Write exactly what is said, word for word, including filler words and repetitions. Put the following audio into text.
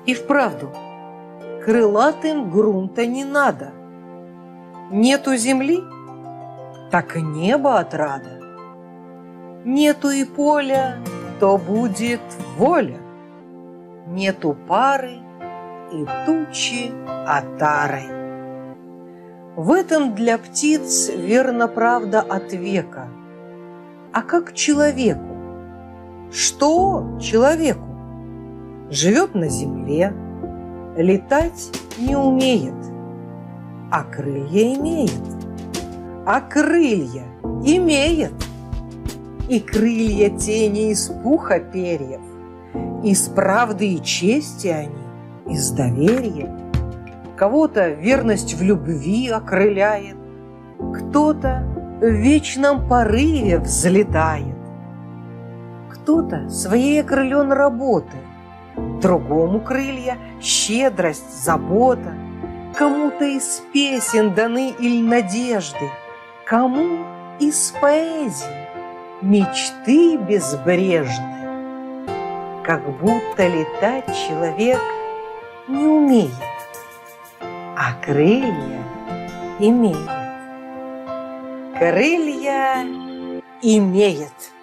И вправду, крылатым грунта не надо. Нету земли, так и небо отрада. Нету и поля, то будет воля. Нету пары, и тучи отарой. В этом для птиц верна правда от века. А как человеку? Что человеку? Живет на земле, летать не умеет, а крылья имеет. А крылья имеет. И крылья те не из пуха перьев, из правды и чести они, из доверия. Кого-то верность в любви окрыляет, кто-то в вечном порыве взлетает, кто-то своей окрылен работы, другому крылья щедрость, забота, кому-то из песен даны или надежды, кому из поэзии мечты безбрежны. Как будто летать человек не умеет, а крылья имеет. Крылья имеет.